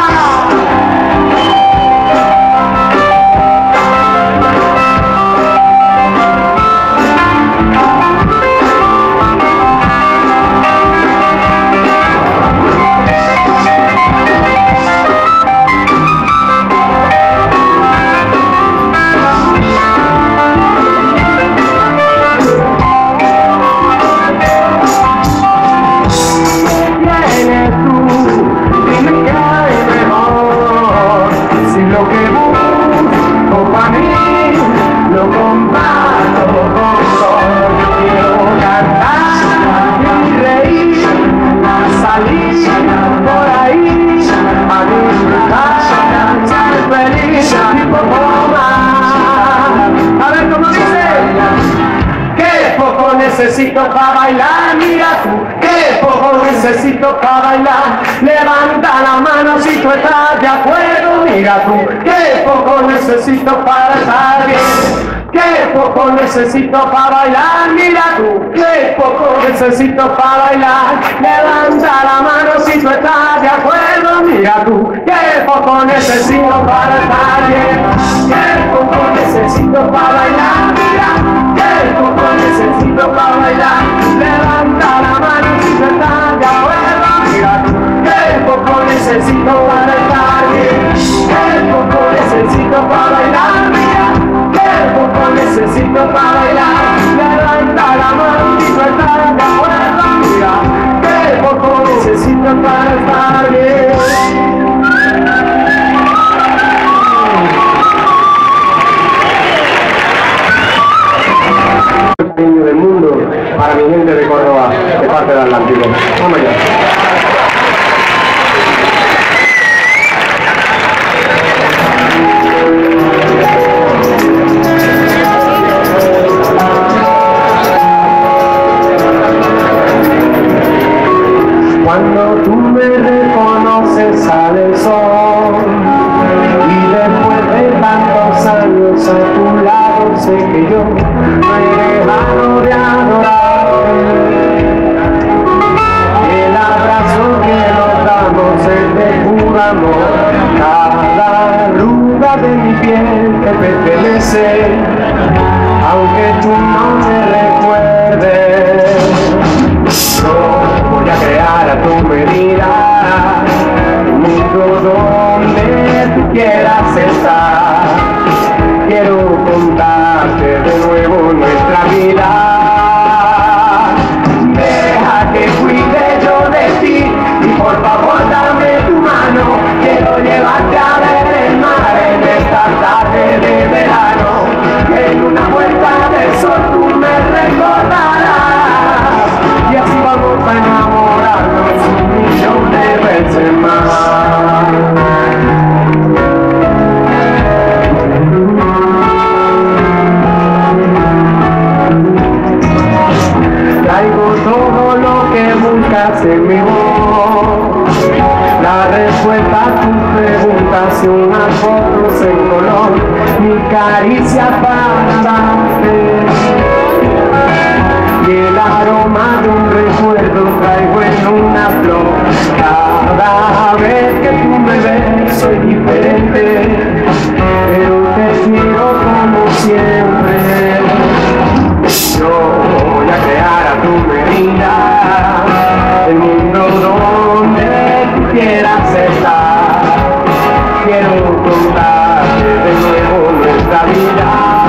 ¿Tienes tú? Dime que hay mejor. Si lo que busco para mí lo comparto con todo. Yo quiero cantar y reír, salir por ahí a disfrutar, ser feliz y poco más. A ver cómo dice. Qué poco necesito para bailar, mira tú. Qué poco necesito para bailar. Levanta la mano si tú estás de acuerdo, mira tú. Qué poco necesito para estar bien. Qué poco necesito para bailar, mira tú. Qué poco necesito para bailar. Levanta la mano si tú estás de acuerdo, mira tú. Qué poco necesito para estar bien. Qué poco necesito para bailar, mira. Qué poco necesito para bailar. Levanta la mano si tú estás de acuerdo, mira tú. Qué poco necesito para estar bien. Qué poco necesito para bailar, mira. Qué poco necesito para bailar. Levanta la mano si tú estás de acuerdo, mira. Qué poco necesito para estar bien. Del mundo para mi gente de Córdoba, de parte del Atlántico. Vamos allá. Cuando tú me reconoces sale el sol, y después de tantos años a tu lado sé que yo no he dejado de adorarte. El abrazo que nos damos es de puro amor, cada arruga de mi piel te pertenece, aunque tú no me recuerdes. Yo voy a crear a tu medida un mundo donde tú quieras estar. Quiero contarte de nuevo nuestra vida. Deja que cuide yo de ti y por favor dame tu mano. Quiero llevarte a ver el mar. en esta tarde de verano, que en una vuelta de sol tú me recordarás, y así vamos a enamorarnos un millón de veces más. Traigo todo lo que buscas en mi voz, la respuesta a tus preguntas y unas fotos en color, mi caricia para darte, y el aroma de un recuerdo traigo en una flor. Cada vez que tú me ves soy diferente, pero te quiero como siempre. Yo voy a crear a tu medida el mundo donde tú quieras estar. Quiero contarte de nuevo nuestra vida.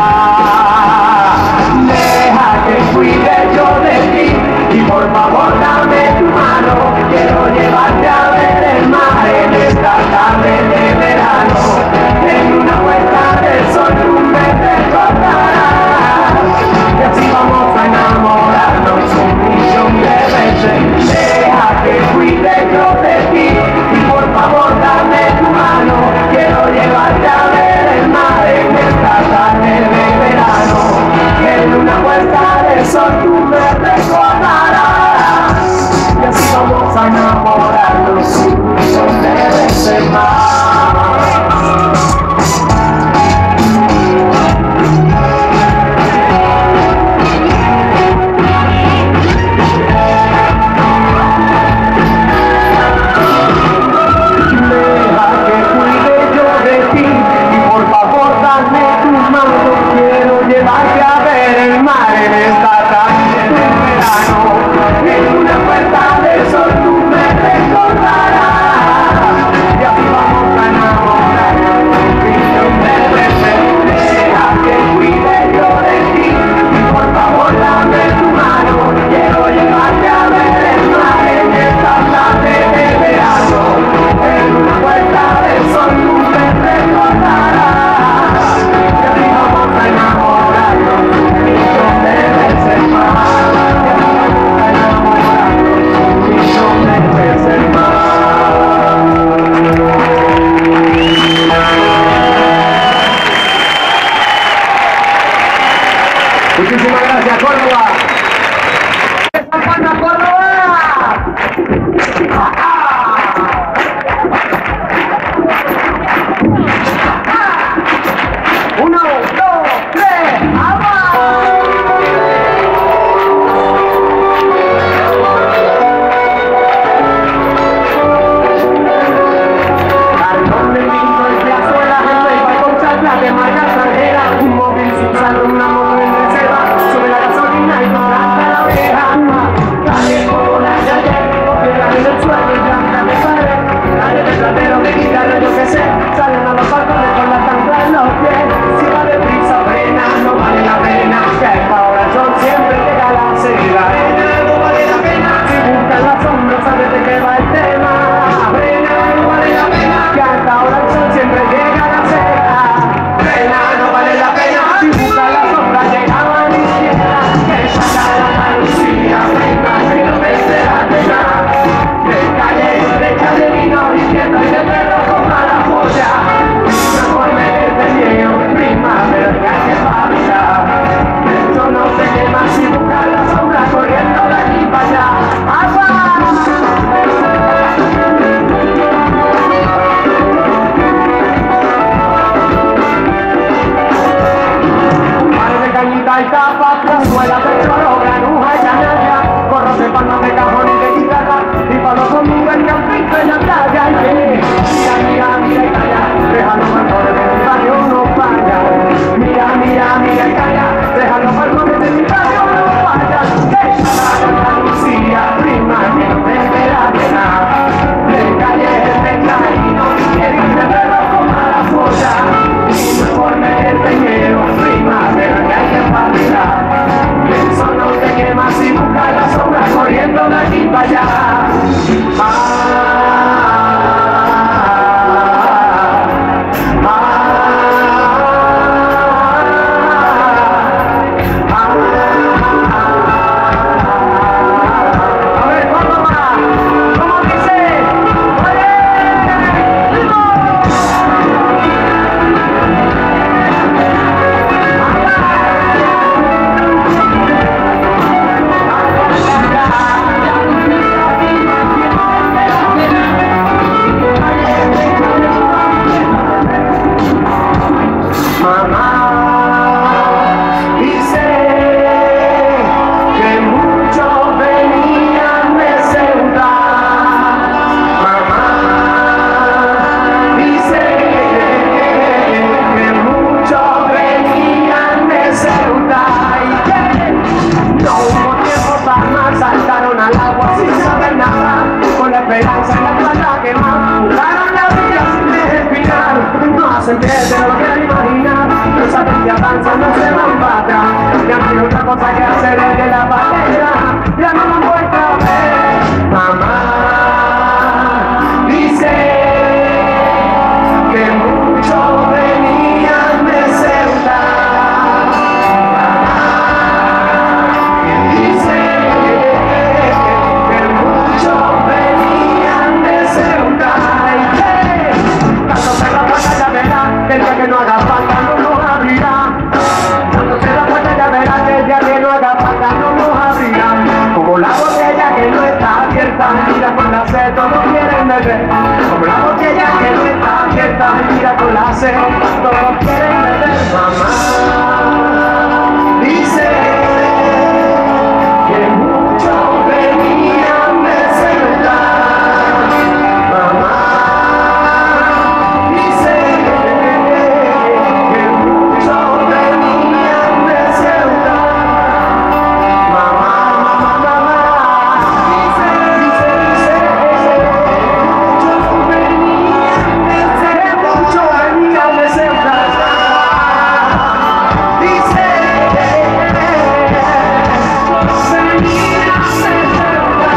Deja que cuide yo de ti y por favor dame tu mano. Quiero llevarte a ver el mar en esta tarde. estamos en pie, te lo quiero imaginar. Nuestra mente avanza, no se van para atrás. Ya no hay otra cosa que hacer desde la bandera. Ya no me vuelta a ver. Mamá dice que muchos venían de Ceuta. Mamá dice que muchos venían de Ceuta. Y que cuando se la puerta ya verá que el día que no haga falta no nos abrirá. Cuando se la puerta ya verá que el día que no haga falta no nos abrirá. Como la botella que no está abierta, mira con la sed, todos quieren beber. Como la botella que no está abierta, mira con la sed, todos quieren beber. Mamá dice que muchos venían de Ceuta. Mamá dice que muchos venían de Ceuta. Mamá, mamá, mamá, dice, dice, dice, muchos venían de Ceuta, muchos venían de Ceuta. Dice, venían de Ceuta.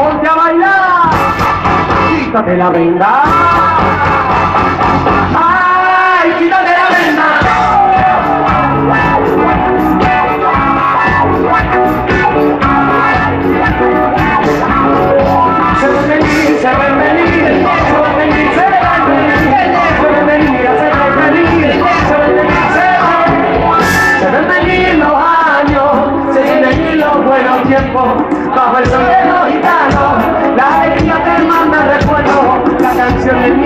que la venga.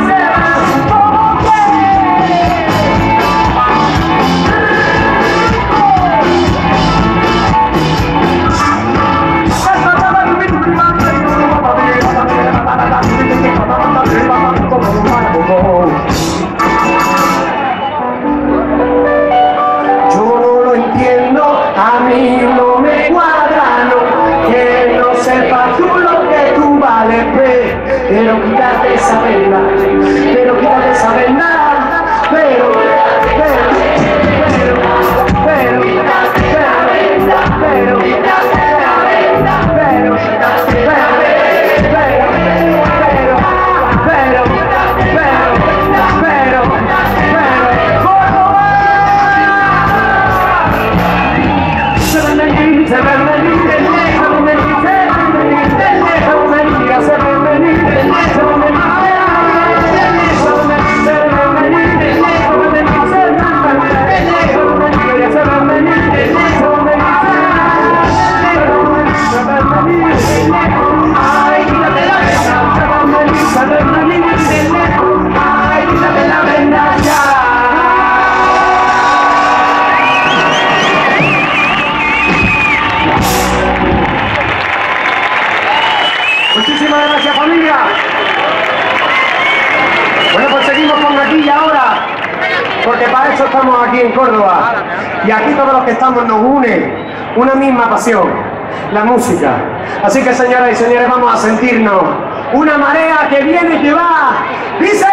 Pero quítate esa venda, pero quítate esa venda, pero, pero, pero, pero, quítate esa venda, pero, quítate esa venda, pero, quítate esa venda, pero, pero, pero, pero, pero, pero, ¿cómo va? Se ven venir, se ven venir, se ven venir, se ven venir, se ven venir. Muchísimas gracias, familia. Bueno, pues seguimos con aquí y ahora, porque para eso estamos aquí en Córdoba. Y aquí todos los que estamos nos une una misma pasión, la música. Así que, señoras y señores, vamos a sentirnos una marea que viene y que va. ¡Dice!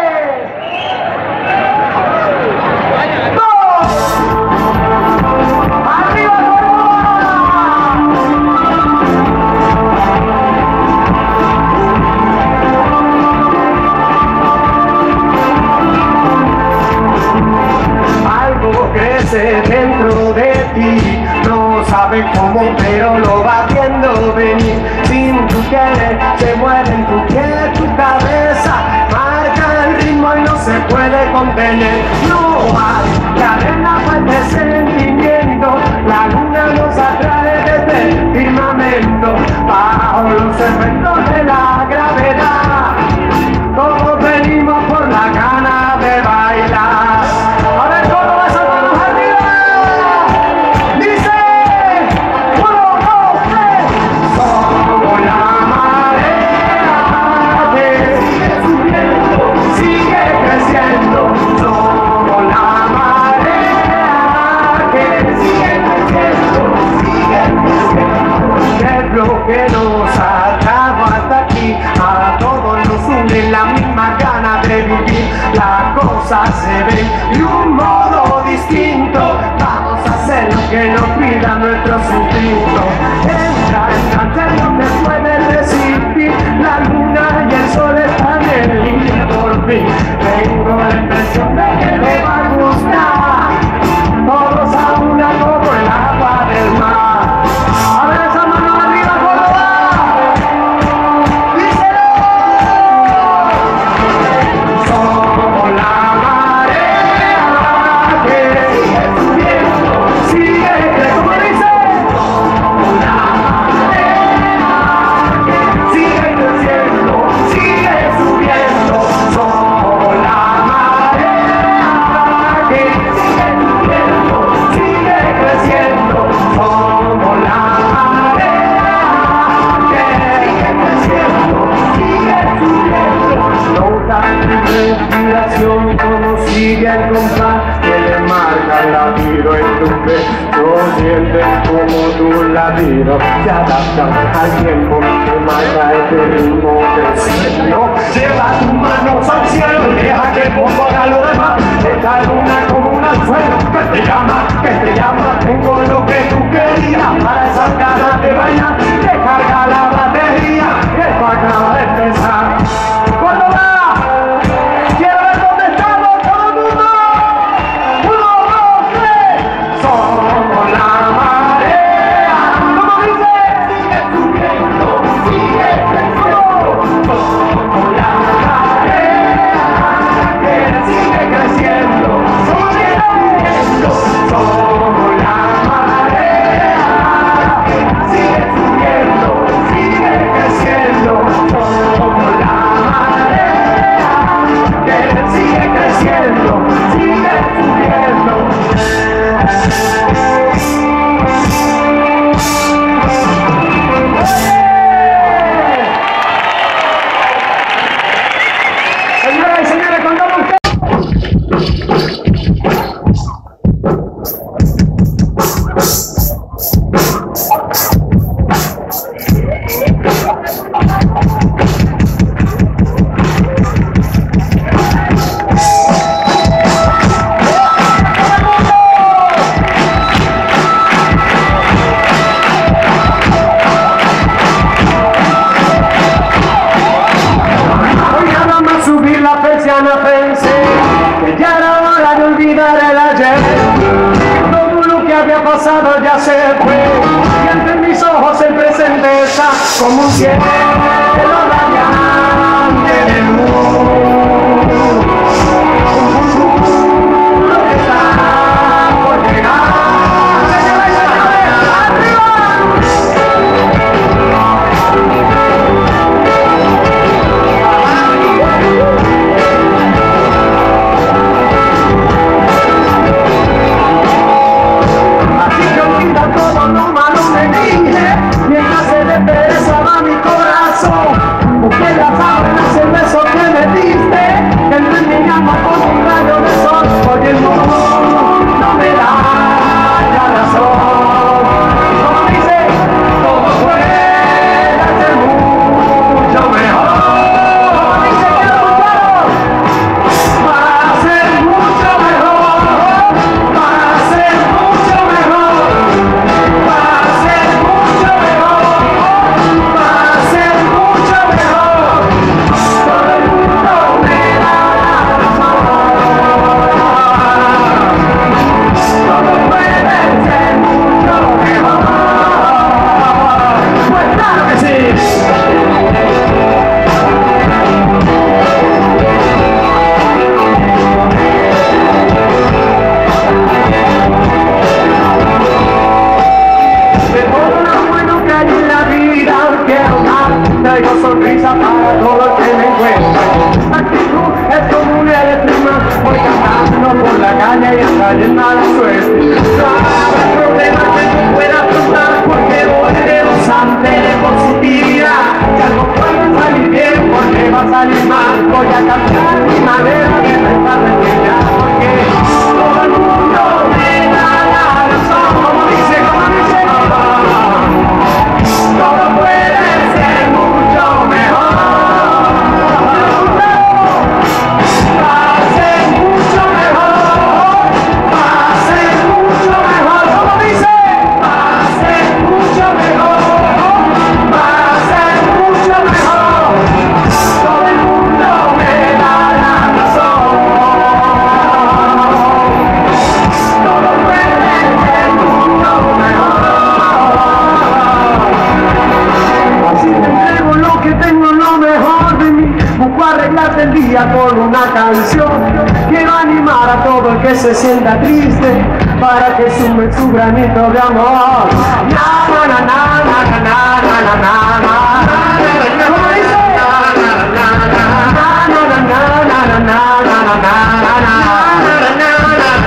Dentro de ti, no sabe cómo, pero lo va viendo venir. Sin tu querer, se mueve en tu piel, tu cabeza marca el ritmo y no se puede contener. No hay cadena para este sentimiento, la luna nos atrae desde el firmamento, bajo los efectos de la gravedad. Todos venimos por la gana de bailar. A ver cómo vas a que nos atrajo hasta aquí, a todos nos une la misma gana de vivir. Las cosas se ven de un modo distinto, vamos a hacer lo que nos pida nuestro instinto. Entra en trance, no te puedes resistir, la luna y el sol están en línea por fin. Tengo la impresión de que te va a gustar, todos a una como el agua del mar. A ver esa mano arriba, como sigue el compás que le marca el latido en tu pecho, sientes como tu latido se adapta al tiempo que marca este ritmo del cielo. Lleva tus manos al cielo y deja que ponga lo demás. Esta luna como un anzuelo que te llama, que te llama. Tengo lo que tú querías para esas ganas de bailar. Recarga la batería, que esto acaba de empezar. anciana pensé que ya era hora de olvidar el ayer, que todo lo que había pasado ya se fue, y entre mis ojos el presente está como un cielo radiante de luz. Lo que está por llegar. Porque las sábanas, el beso que me diste, que no es mi alma con un rayo de sol. Oye, el mundo no me da la razón. Como dice, todo puede ser mucho mejor. Como dice, quiero escucharlo. Va a ser mucho mejor. Va a ser mucho mejor. Va a ser mucho mejor. Va a ser mucho mejor. Todo el mundo me da la razón. Todo puede ser mucho mejor. Pues claro que sí. De todo lo bueno que hay en la vida quiero dar, traigo sonrisa para todo el que me encuentra. Actitud es como un electrismo, voy cantando por la calle y hasta llena la suerte. No habrá problema que no pueda afrontar, porque voy rebosante de positividad. Y algo puede salir bien, porque va a salir mal. Voy a cambiar mi manera de pensar de ella, porque todo el mundo me da la razón. Como dice, como dice, todo puede ser mucho mejor. Va a ser mucho mejor. Va a ser mucho mejor. Como dice, va a ser mucho mejor. Va a ser mucho mejor. Todo el mundo me da la razón. Todo puede ser mucho mejor. Así te entrego lo que tengo, lo mejor de mí. Busco arreglarte el día con una canción. Quiero animar a todo el que se sienta triste, para que sume su granito de amor. Na na na na na na na na na na. ¿Cómo dice? Na na na na na na na na na na.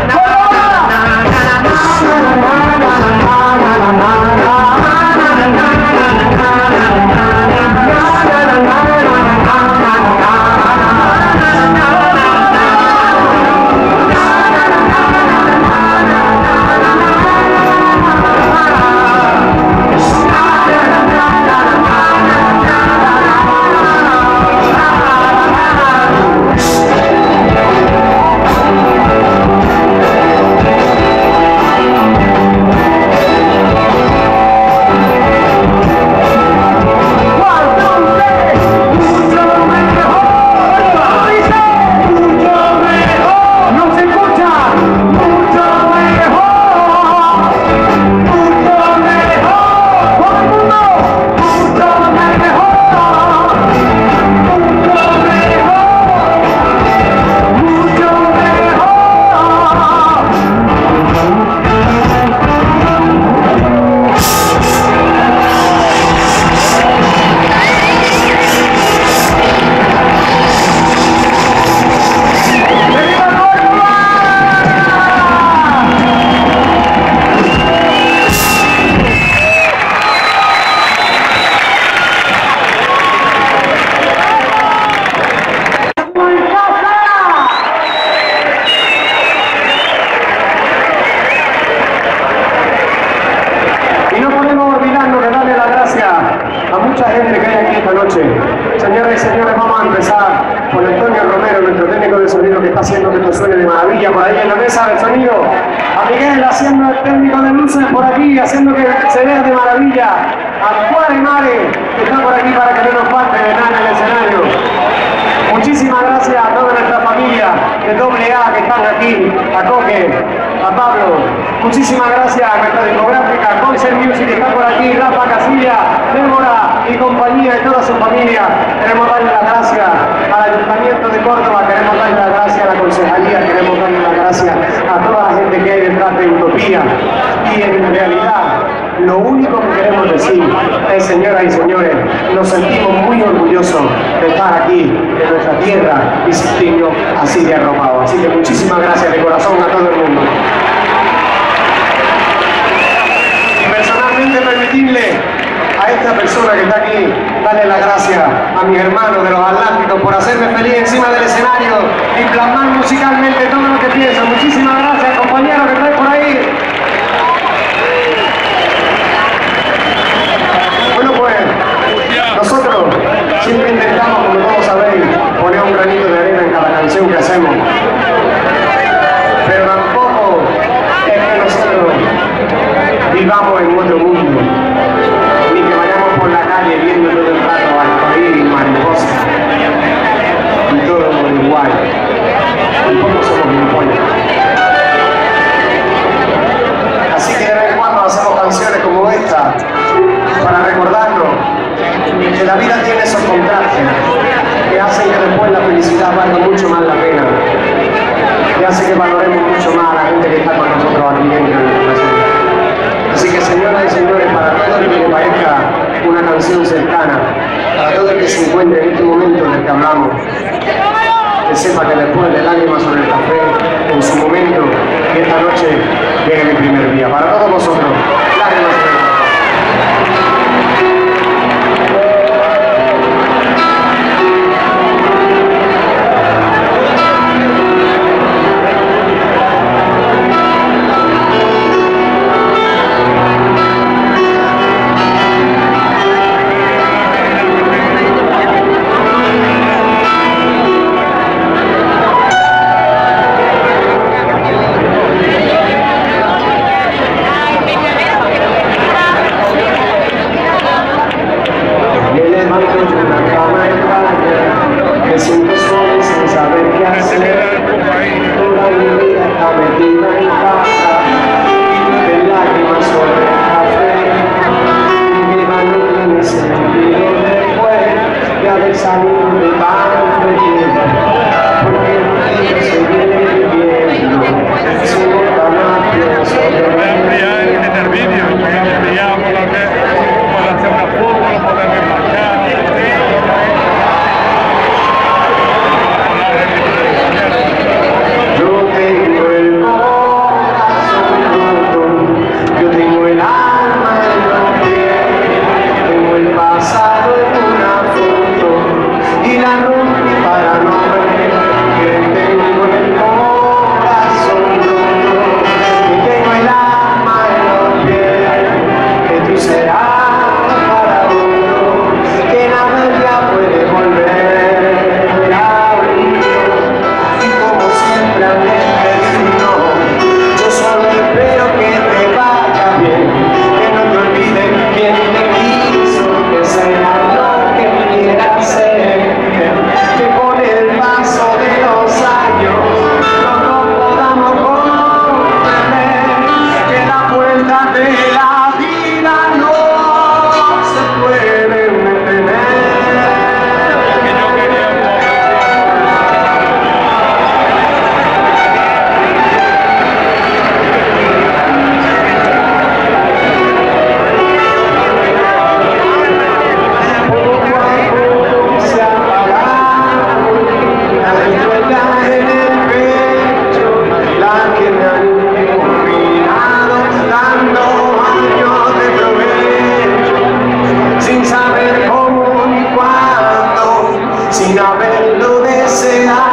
Señores y señores, vamos a empezar con Antonio Romero, nuestro técnico de sonido, que está haciendo que esto suene de maravilla por ahí en la mesa del sonido. A Miguel haciendo el técnico de luces por aquí, haciendo que se vea de maravilla. A Juan y Mare, que está por aquí para que no nos falte nada en el escenario. Muchísimas gracias a todos nuestros de doble A que están aquí, a Coque, a Pablo. Muchísimas gracias a nuestra discográfica, Concert Music, que está por aquí, Rafa Casilla, Débora y compañía y toda su familia. Queremos darle las gracias al Ayuntamiento de Córdoba, queremos darle las gracias a la Concejalía, queremos darle las gracias a toda la gente que hay detrás de Utopía. Y en realidad, lo único que queremos decir es, señoras y señores, nos sentimos muy orgullosos de estar aquí, en nuestra tierra, y sentirnos así de arropados. Así que muchísimas gracias de corazón a todo el mundo. Y personalmente permitirle a esta persona que está aquí, darle las gracias a mis hermanos de los Atlánticos por hacerme feliz encima del escenario y plasmar musicalmente todo lo que pienso. Muchísimas gracias, compañeros que estáis por ahí. Bueno, pues nosotros siempre intentamos, como todos sabéis, poner un granito de arena en cada canción que hacemos, pero tampoco es que nosotros vivamos en otro mundo, ni que vayamos por la calle viendo todo el rato arcoíris, mariposas y todo igual. Tampoco somos gilipollas. Así que de vez en cuando hacemos canciones como esta para recordarnos que la vida tiene esos contrastes que hacen que después la felicidad valga mucho más la pena, que hace que valoremos mucho más a la gente que está con nosotros aquí dentro de nuestra ciudad. Así que, señoras y señores, para todo el que le parezca una canción cercana, para todo el que se encuentre en este momento en el que hablamos, que sepa que después de lágrimas sobre el café, en su momento, que esta noche llegue mi primer día. Para todos vosotros, lágrimas sobre el café. sin haberlo deseado.